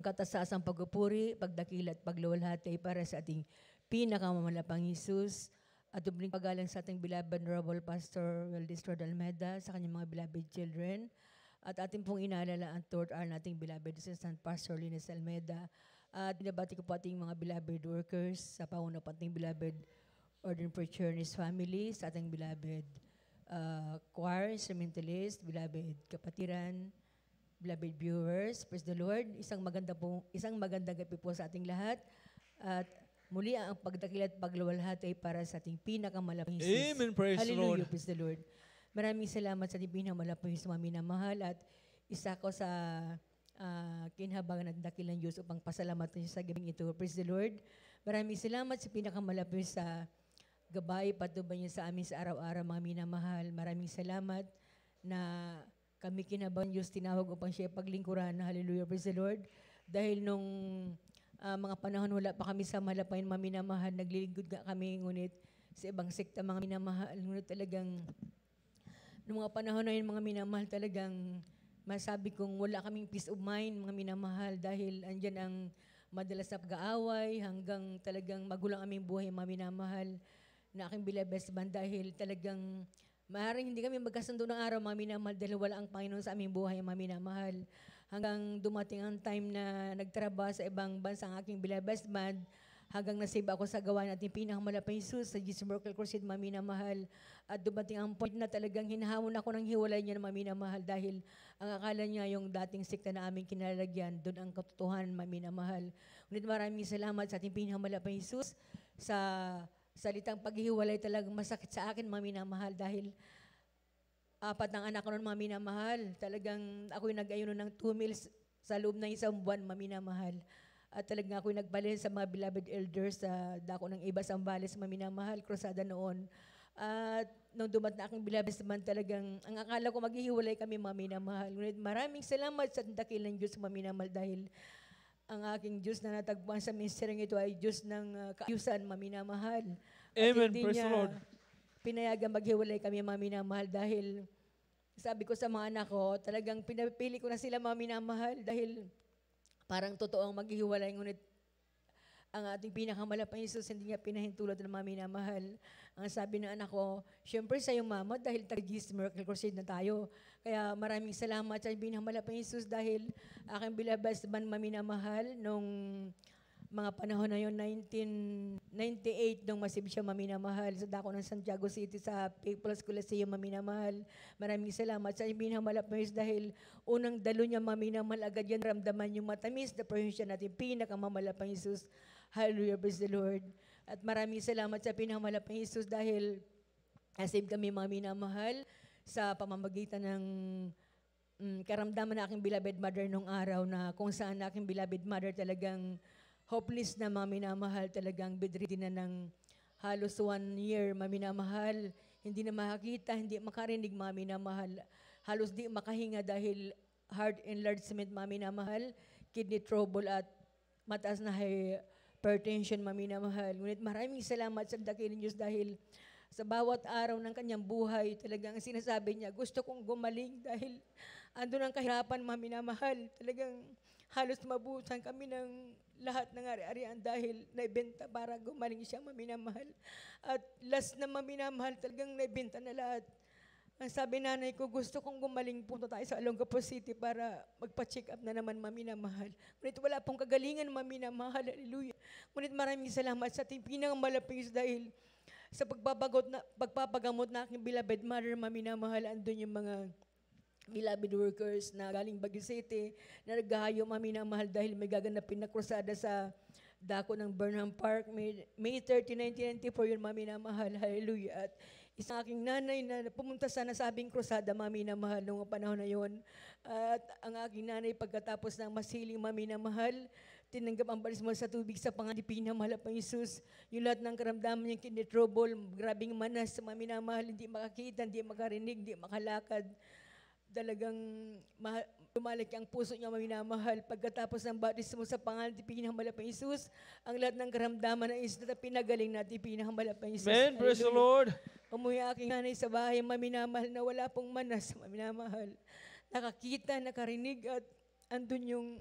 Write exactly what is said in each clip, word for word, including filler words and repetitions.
kataas-taasang pagpupuri, pagdakila at pagluwalhati para sa ating pinakamamalapang Jesus at dubling pagalang sa ating beloved Honorable Pastor Weldis Rodalmeda sa kanyang mga beloved children at ating pong inaalala ang third hour nating beloved Assistant Pastor Linus Almeda at binabati ko po ating mga beloved workers sa pauna po ating beloved Ordained Preacher and his family, sa ating beloved uh, choir, instrumentalist, beloved kapatiran, beloved viewers, praise the Lord. Isang maganda po, isang magandang gabi po sa ating lahat. At muli ang pagdakila at pagluwalhati para sa ating pinakamalapang Jesus. Amen, praise the Lord. Hallelujah, praise the Lord. Maraming salamat sa ating pinakamalapang Jesus, mga minamahal. At isa ko sa uh, kinhabangan at dakilang Diyos upang pasalamatan sa gabing ito. Praise the Lord. Maraming salamat sa pinakamalapang sa gabay, patubay niyo sa amin sa araw-araw, mga minamahal. Maraming salamat na kami kinabahan Diyos, tinawag upang siya paglingkuran. Hallelujah, praise the Lord. Dahil nung uh, mga panahon wala pa kami sa malapain, mga minamahal, naglilingkod nga kami, ngunit sa ibang sekta, mga minamahal, ngunit talagang, nung mga panahon na yun, mga minamahal, talagang masabi kong wala kaming peace of mind, mga minamahal, dahil andyan ang madalas na pag-aaway, hanggang talagang magulang aming buhay, mga minamahal, na aking bilabes man, dahil talagang maaaring hindi kami magkasundo ng araw, mga minamahal, dahil wala ang Panginoon sa aming buhay, mga minamahal. Hanggang dumating ang time na nagtrabaho sa ibang bansa ang aking bilabes man, hanggang nasave ako sa gawa natin pinakamalapang Jesus sa Jesus Miracle Crusade, mga minamahal. At dumating ang point na talagang hinahamon ako ng hiwalay niya, mga minamahal, dahil ang akala niya yung dating sekta na aming kinalalagyan, doon ang katotohanan, mga minamahal. Ngunit maraming salamat sa ating pinakamalapang Jesus sa salitang paghihiwalay. Talagang masakit sa akin, mga minamahal, dahil apat ng anak ko noon, mga minamahal. Talagang ako'y nag-ayuno ng two meals sa loob ng isang buwan, mga minamahal. At talagang ako'y nagbalhin sa mga beloved elders sa dako ng iba sa Ambales, mga minamahal, krusada noon. At nung dumat na aking beloved man, talagang ang akala ko maghihiwalay kami, mga minamahal. Ngunit maraming salamat sa dakilang Diyos, mga minamahal, dahil ang aking Diyos na natagpuan sa ministeryong ito ay Diyos ng uh, kaayusan, mga minamahal. Amen, praise the Lord. Pinayagan maghiwalay kami, mga minamahal, dahil sabi ko sa mga anak ko, talagang pinapili ko na sila, mga minamahal, dahil parang totoong maghihiwalay, ngunit ang ating pinakamalapang Jesus hindi niya pinahintulot ng mga minamahal. Ang sabi ng anak ko, syempre sa iyong mama, dahil tag-Jesus Miracle Crusade na tayo. Kaya maraming salamat sa pinakamalapang Jesus, dahil aking bilabas man, mga minamahal, nung mga panahon na yun, nineteen ninety-eight, nung masib siya, maminamahal, sa dako ng Santiago City sa People's Coliseum, maminamahal. Maraming salamat sa pinakamalapang dahil unang dalo niya, maminamahal, agad yan ramdaman yung matamis na presensya natin, pinakamamalapang Jesus. Hallelujah, praise the Lord. At maraming salamat sa pinakamalapang Jesus dahil asib kami, mga minamahal, sa pamamagitan ng mm, karamdaman na aking beloved mother nung araw, na kung saan na aking beloved mother talagang hopeless na, mga minamahal, talagang bedridden na ng halos one year, mga minamahal. Hindi na makakita, hindi makarinig, mga minamahal. Halos di makahinga dahil heart enlargement, mga minamahal, kidney trouble at mataas na hypertension, mga minamahal. Ngunit maraming salamat sa dakilang Diyos dahil sa bawat araw ng kanyang buhay, talagang sinasabi niya, gusto kong gumaling dahil ando ng kahirapan, mga minamahal. Talagang halos mabutan kami ng lahat ng ari-arian dahil naibenta para gumaling siya, mga minamahal. At last na, mga minamahal, talagang naibenta na lahat. Ang sabi nanay ko, gusto kong gumaling, punta tayo sa Olongapo City para magpa-check up na naman, mga minamahal. Ngunit wala pong kagalingan, mga minamahal. Hallelujah. Ngunit maraming salamat sa ating pinakamalapang dahil sa pagpapagot na, pagpapagamot na aking beloved mother, mga minamahal, andun yung mga beloved workers na galing Baguio City, na naghahayo, mga minamahal, dahil may gaganapin na krusada sa dako ng Burnham Park, May, May thirtieth, nineteen ninety-four, yun, mga minamahal. Hallelujah. At isang aking nanay na pumunta sa nasabing krusada, mga minamahal, noong panahon na yun. At ang aking nanay, pagkatapos ng masiling, mga minamahal, tinanggap ang balismo sa tubig sa panganipin na mahal pang Jesus. Yung lahat ng karamdaman niyang kidney trouble, grabing manas, mga minamahal, hindi makakita, hindi makarinig, hindi makalakad. Talagang lumalaki ang puso niya, minamahal. Pagkatapos ng baptismo sa pangalan ng pinakamalapang Jesus, ang lahat ng karamdaman na is na pinagaling natin pinakamalapang Jesus. Amen, praise the Lord. Umuwi aking nanay sa bahay, maminamahal, na wala pong manas, maminamahal. Nakakita, nakarinig, at andun yung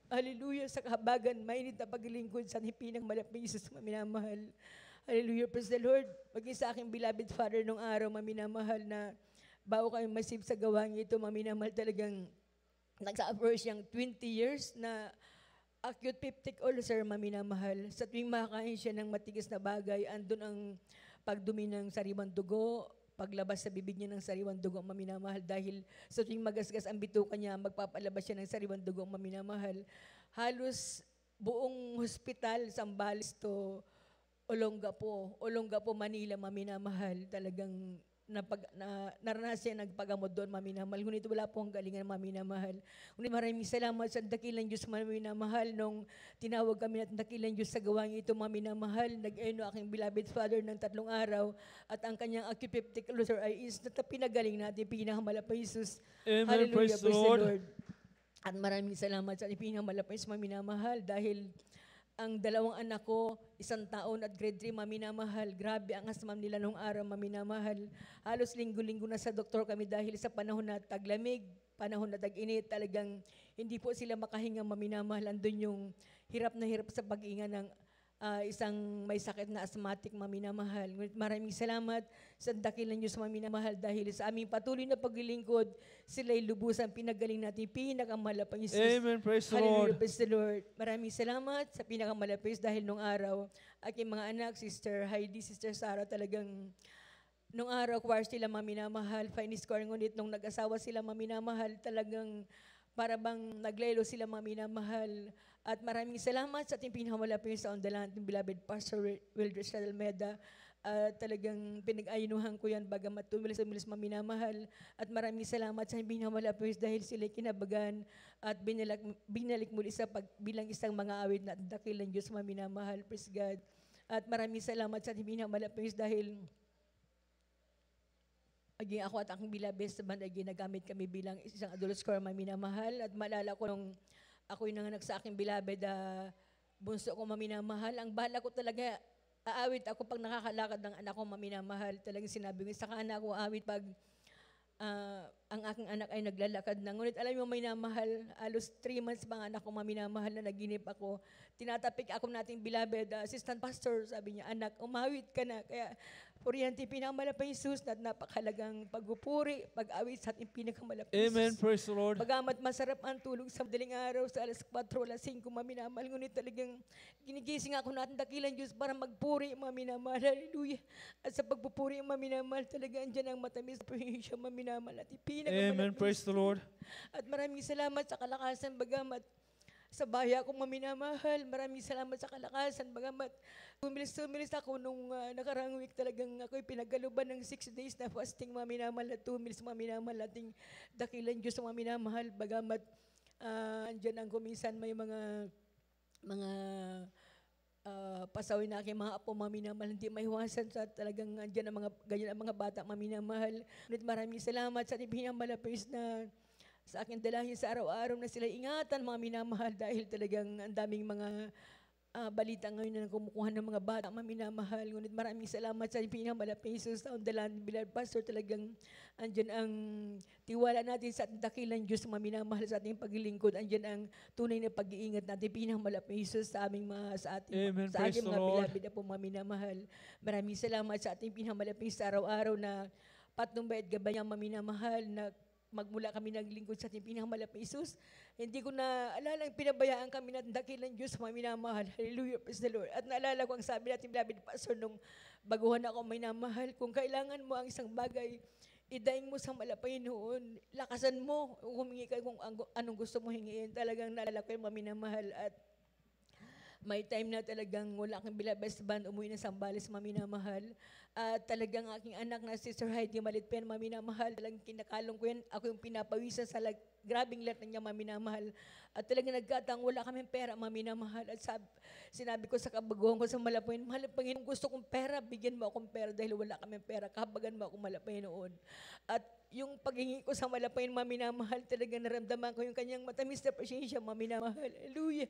Hallelujah, sa kahabagan, mainit na paglilingkod sa ating pinakamalapit Jesus, maminamahal. Hallelujah, praise the Lord. Maging sa aking beloved Father nung araw, maminamahal, na bago kami masib sa gawang ito, maminamahal, talagang nag-suffer siyang twenty years na acute peptic ulcer, maminamahal. Sa tuwing makakain siya ng matigas na bagay, andun ang pagdumi ng sariwang dugo, paglabas sa bibig niya ng sariwang dugo, maminamahal. Dahil sa tuwing magasgas ang bituka niya, magpapalabas siya ng sariwang dugo, maminamahal. Halos buong hospital, Zambales to Olongapo, Olongapo, Manila, maminamahal. Talagang napag, na, naranasan siya nagpagamot doon, maminamahal. Ngunit wala po ang galingan, maminamahal. Ngunit maraming salamat sa dakilang Diyos, maminamahal. Nung tinawag kami at dakilang Diyos sa gawang ito, maminamahal, nag-eno aking beloved Father ng tatlong araw at ang kanyang acute peptic ulcer ay instant na pinagaling natin, pinakamalapay Jesus. Amen. Hallelujah, Praise the praise the Lord. Lord. At maraming salamat sa pinakamalapay Jesus, maminamahal, dahil ang dalawang anak ko, isang taon at grade three, maminamahal. Grabe ang asmam nila nung araw, maminamahal. Halos linggo-linggo na sa doktor kami dahil sa panahon na taglamig, panahon na tag-init, talagang hindi po sila makahinga, maminamahal. Andun yung hirap na hirap sa pag-inga ng ah, isang may sakit na asthmatic, maminamahal. Ngunit maraming salamat sa dakilang Diyos, maminamahal, dahil sa aming patuloy na paglilingkod, sila'y lubusan pinagaling natin pinakamalapang Jesus. Amen. Praise the Hallelujah, Lord. praise the Lord. Maraming salamat sa pinakamalapis dahil nung araw, aking mga anak, Sister Heidi, Sister Sarah, talagang nung araw, choir sila, maminamahal, fine score, ngunit nung nag-asawa sila, maminamahal, talagang para bang naglelo sila, maminamahal. At maraming salamat sa ating pinakamalapis sa ondalan, ating beloved Pastor Wildred Almeda. Uh, talagang pinag-ayunuhan ko yan, bagamat tumilis-tumilis, maminamahal. At maraming salamat sa ating pinakamalapis dahil sila kinabagan at binalik, binalik muli sa pag, bilang isang mga awit na dakilang Diyos, maminamahal. Praise God. At maraming salamat sa ating pinakamalapis dahil aging ako at aking beloved sa band ay ginagamit kami bilang isang adult score, maminamahal. At maalala ko nung ako'y nanganak sa aking beloved, uh, bunso ko, maminamahal. Ang bala ko talaga, aawit ako pag nakakalakad ng anak ko, maminamahal. Talagang sinabi ko, sa anak ko, aawit pag uh, ang aking anak ay naglalakad na. Ngunit alam mo, maminamahal, alos three months pa ang anak ko, maminamahal, na naginip ako. Tinatapik ako nating beloved, uh, assistant pastor, sabi niya, anak, umawit ka na. Kaya, Oriente, pinakamalapay Jesus, na napakalagang pagpupuri, pag-awit sa ating pinakamalapay Jesus. Amen. Praise the Lord. Bagamat masarap ang tulog sa madaling araw sa alas four, alas five, maminamahal, ngunit talagang ginigising ako natin dakilang Diyos para magpuri, maminamahal. Hallelujah. At sa pagpupuri, maminamahal, talaga andyan ang matamis na presensya, maminamahal, at pinakamalapay. Amen. Praise the Lord. At maraming salamat sa kalakasan, bagamat sa baya akong maminamahal. Maraming salamat sa kalakasan, bagamat tumilis-tumilis ako nung uh, nakarang week, talagang ako'y pinagaluban ng six days na fasting, maminamahal, at tumilis, maminamahal, ating dakilang Diyos, maminamahal, bagamat uh, andyan ang kuminsan may mga mga uh, pasawin na aking mga apo, maminamahal, hindi maiwasan sa talagang andyan ang mga ganyan ang mga bata, maminamahal. Ngunit maraming salamat sa ating pinamalapis na sa akin dalahin sa araw-araw na sila ingatan, mga minamahal, dahil talagang ang daming mga uh, balita ngayon na kumukuha ng mga bata, mga minamahal. Ngunit maraming salamat sa pinakamalapit Jesus, sa ondalan, beloved Pastor, talagang andyan ang tiwala natin sa dakilang Diyos, mga minamahal, sa ating paglilingkod. Andyan ang tunay na pag-iingat natin, pinakamalapit Jesus, sa aming mga, sa ating, Amen. sa ating Praise mga the Lord. beloved na po, mga minamahal. Maraming salamat sa ating pinakamalapit sa araw-araw na patnong bayad gabayang, mga minamahal, na magmula kami naglingkod sa ating pinakamalapit Jesus. Hindi ko na alalang pinabayaan kami natin dakilang Diyos, mga minamahal. Hallelujah, praise the Lord. At naalala ko ang sabi natin, beloved Pastor, nung baguhan ako, minamahal, kung kailangan mo ang isang bagay, idaing mo sa malapay noon. Lakasan mo, humingi ka kung anong gusto mo hingiin. Talagang naalala ko yung mga minamahal. At may time na talagang wala akong bilabas band, umuwi na Zambales, maminamahal. At talagang aking anak na Sister Heidi Malitpen, maminamahal. Talagang kinakalong ko yan. Ako yung pinapawisan sa lag, grabing lahat niya, maminamahal. At talagang nagkataong wala kaming pera, maminamahal. At sab, sinabi ko sa kabaguhan ko sa Malapuin, mahal Panginoon, gusto kong pera, bigyan mo akong pera dahil wala kaming pera. Kabagan mo akong Malapuin noon. At yung paghingi ko sa Malapuin, maminamahal, talagang naramdaman ko yung kanyang matamis na presensya, maminamahal. Hallelujah.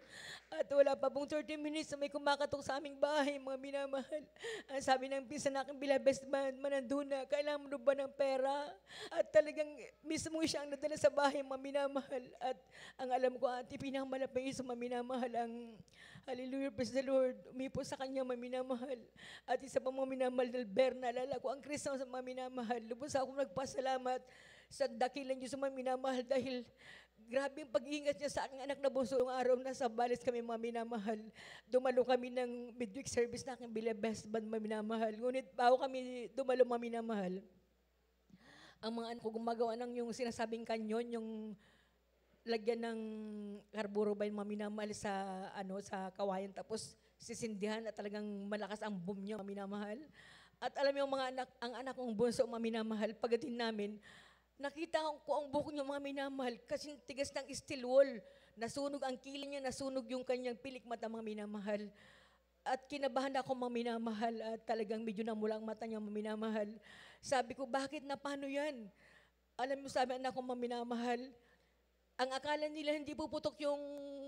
At wala pa pong thirty minutes na may kumakatok sa aming bahay, mga minamahal. Ang sabi ng pinsan aking bilabest man, mananduna, kailangan mo ba ng pera? At talagang mismo siya ang nadala sa bahay, mga minamahal. At ang alam ko, ate, pinakamalapay sa mga minamahal, ang hallelujah, praise the Lord, umipo sa kanya, mga minamahal. At isa pa mga minamahal, Dalber, naalala ko, ang Kristo sa mga minamahal. Lubos ako nagpasalamat sa dakilan niyo sa mga minamahal dahil grabe ang pag-iingat niya sa aking anak na bunso. Noong araw nasa Balis kami, mga minamahal. Dumalo kami ng midweek service na aking bilabest band, mga minamahal. Ngunit bago kami dumalo, mga minamahal, ang mga anak ko gumagawa ng yung sinasabing kanyon, yung lagyan ng karburo ba yung mga minamahal sa, ano, sa kawayan. Tapos sisindihan at talagang malakas ang boom niya, mga minamahal. At alam mo yung mga anak, ang anak kong bunso, mga minamahal, pagdating namin, nakita ko ang buhok niyo, mga minamahal, kasi tigas ng steel wall. Nasunog ang kilay niya, nasunog yung kanyang pilik mata, mga minamahal. At kinabahan ako, mga minamahal, at talagang medyo namula ang mata niya, mga minamahal. Sabi ko, bakit na paano yan? Alam mo, sabi anak ko, mga minamahal, ang akala nila hindi puputok yung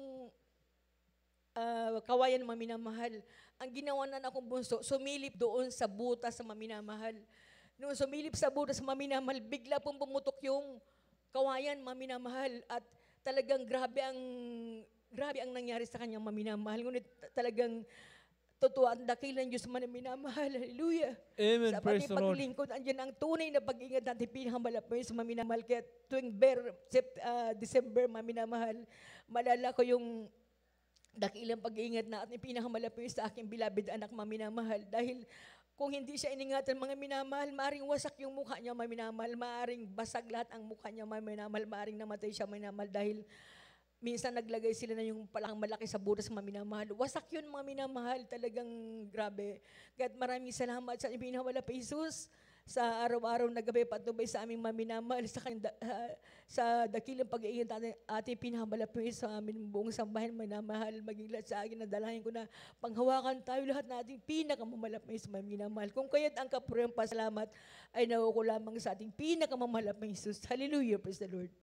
uh, kawayan, mga minamahal. Ang ginawa na akong bunso, sumilip doon sa butas sa mga minamahal. Nung sumilip sa butas sa mga minamahal, bigla pong bumutok yung kawayan, mga minamahal. At talagang grabe ang grabe ang nangyari sa kanyang mga minamahal. Ngunit talagang totoo ang dakilan Diyos mga minamahal. Hallelujah. Amen. Sa Praise the Lord. paglingkod, andyan ang tunay na pag-ingat natin pinakamalapay sa mga minamahal. Kaya tuwing ber, sept, uh, December, mga minamahal, malala ko yung dakilang pag-iingat na at pinakamalapay sa aking beloved anak, mga minamahal. Dahil kung hindi siya iningatan, mga minamahal, maaring wasak yung mukha niya, mga minamahal, maaring basag lahat ang mukha niya, mga minamahal, maaring namatay siya, mga minamahal, dahil minsan naglagay sila na yung palang malaki sa butas, mga minamahal. Wasak yun, mga minamahal, talagang grabe. Kaya maraming salamat sa pinawala pa Jesus sa araw-araw na gabi patnubay sa aming mga minamahal, sa, kanda, uh, sa dakilang pag-iingat ating, ating pinahamalapin sa aming buong sambahan, minamahal, maging lahat sa akin na dalahin ko na panghawakan tayo lahat na ating pinakamamalapin sa mga minamahal. Kung kaya't ang kapurang pasalamat ay nauko lamang sa ating pinakamamalapin Jesus. Hallelujah, praise the Lord.